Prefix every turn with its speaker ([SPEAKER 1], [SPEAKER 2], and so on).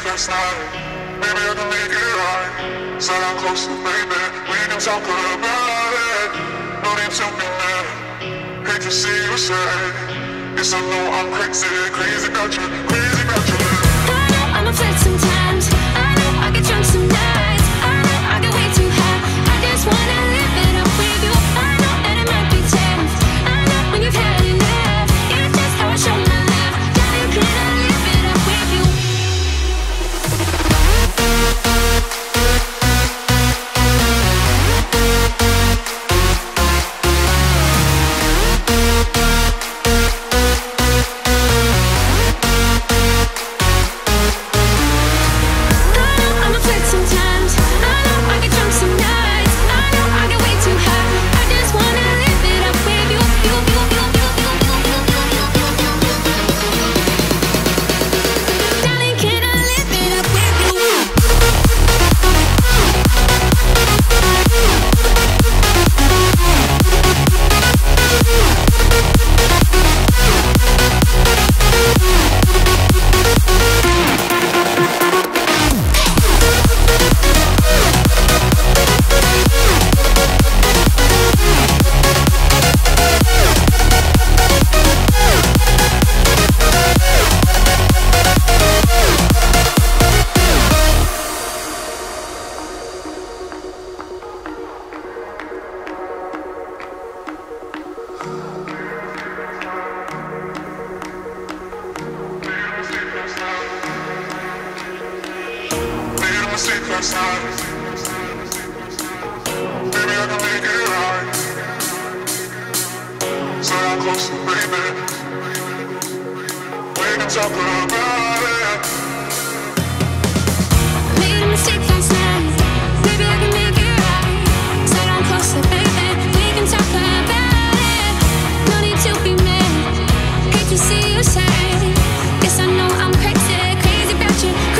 [SPEAKER 1] last night. Maybe I can make it right. Sit down closer, baby. We can talk about it. No need to be mad. Hate to see you sad. Yes, I know I'm crazy, crazy about you, crazy about you.
[SPEAKER 2] I know I'm a flirt sometimes. I know I get drunk some nights. I know I get way too high. I just wanna live it up with you. I know that it might be tough. I know when you've had enough. It's just how I show my love. Darling, can I live it up with you?
[SPEAKER 1] Last night. Maybe I can make it right. Sit down closer, baby. We can talk about it.
[SPEAKER 2] Made a mistake last night. Maybe I can make it right. Sit down closer, baby. We can talk about it. No need to be mad. Hate to see you sad. Guess I know I'm crazy, crazy about you.